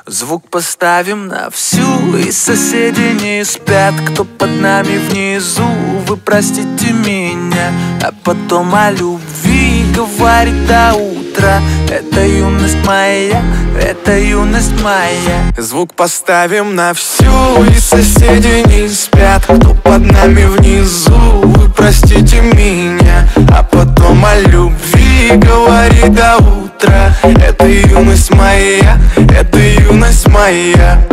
Звук поставим на всю, и соседи не спят. Кто под нами внизу, вы простите меня. А потом о любви говорит до утра. Это юность моя, это юность моя. Звук поставим на всю, и соседи не спят. Кто под нами внизу, вы простите меня. А потом о любви говорит до утра. Это юность моя, это юность моя.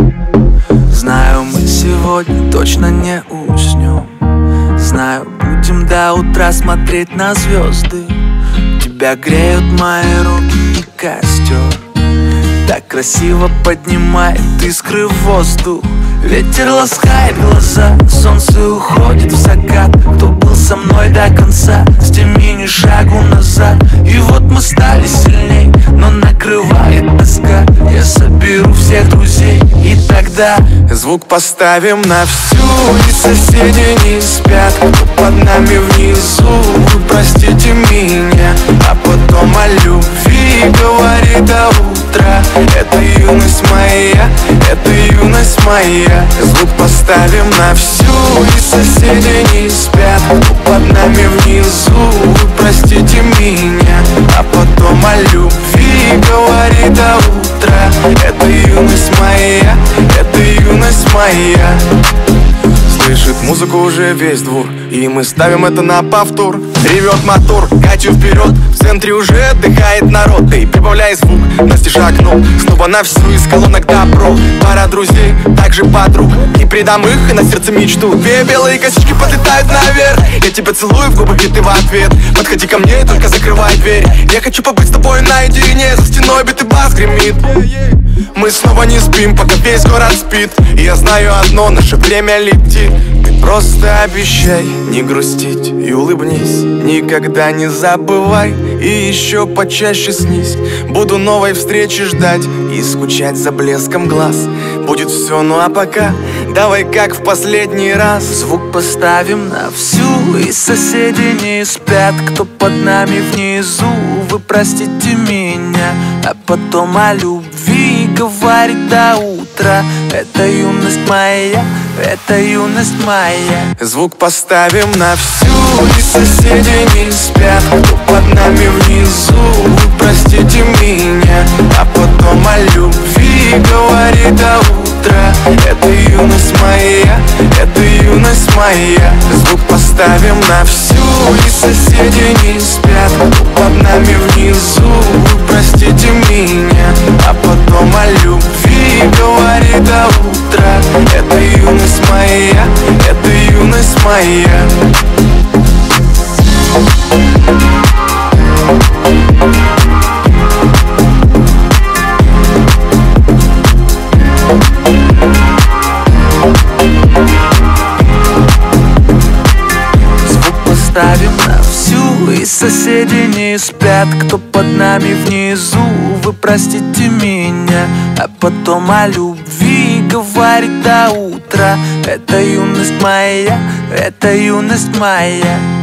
Знаю, мы сегодня точно не уснем. Знаю, будем до утра смотреть на звезды. Тебя греют мои руки и костер. Так красиво поднимает искры в воздух. Ветер ласкает глаза, солнце уходит в закат. Кто был со мной до конца, с теми ни шагу назад. И вот мы стали сильней, но накрывает тоска. Я соберу всех друзей, и тогда звук поставим на всю, и соседи не спят. Кто под нами внизу, вы простите меня. А потом о любви говорит до утра. Это юность моя, это юность моя. Звук поставим на всю, и соседи не спят. Кто под нами внизу, вы простите меня. А потом о любви говорит до утра. Это юность моя, это юность моя. Слышит музыку уже весь двор, и мы ставим это на повтор. Ревет мотор, качу вперед, в центре уже отдыхает народ. Ты прибавляй звук, Настя шагнул снова на всю, из колонок добро. Пара друзей, также подруг, не предам их, и на сердце мечту. Две белые косички подлетают наверх. Я тебя целую в губы, и ты в ответ. Подходи ко мне, только закрывай дверь. Я хочу побыть с тобой наедине. За стеной битый бас гремит. Мы снова не спим, пока весь город спит. И я знаю одно, наше время летит. Ты просто обещай не грустить и улыбнись. Никогда не забывай и еще почаще снись. Буду новой встречи ждать и скучать за блеском глаз. Будет все, ну а пока давай как в последний раз. Звук поставим на всю, и соседи не спят. Кто под нами внизу, вы простите меня. А потом о любви говорит до утра. Это юность моя, это юность моя. Звук поставим на всю, и соседи не спят. Кто под нами внизу, вы простите меня. А потом о любви говорит до утра. Это юность моя, это юность моя. Звук поставим на всю, и соседи не спят. Кто под нами внизу, вы простите меня. А потом о любви говорит до утра. Это юность моя, это юность моя. Звук поставим на всю, и соседи не спят. Кто под нами внизу, вы простите меня. А потом о любви говорит до утра. Это юность моя, это юность моя.